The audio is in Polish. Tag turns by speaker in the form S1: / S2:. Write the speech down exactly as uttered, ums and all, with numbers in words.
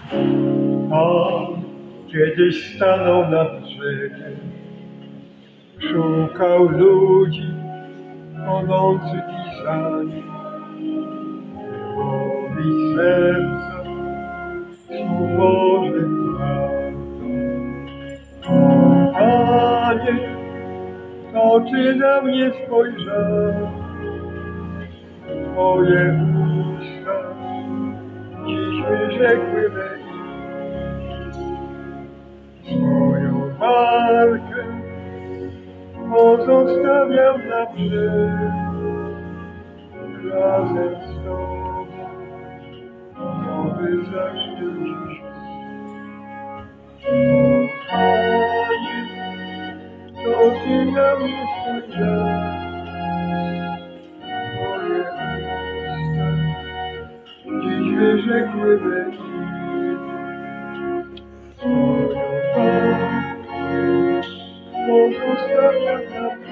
S1: Pan kiedyś stanął nad brzegiem, szukał ludzi tonących i zani, wyłowić serca Słów Bożych prawdą. Panie, to Ty na mnie spojrzałeś, Twoje usta dziś wyrzekły me swoją walkę pozostawiam na brzeg, razem z Tobą nowy zacznie dziś. O Panie, to Ty na mnie spojrzałeś, moje usta dziś wyrzekły me swoją walkę pozostawiam na brzeg.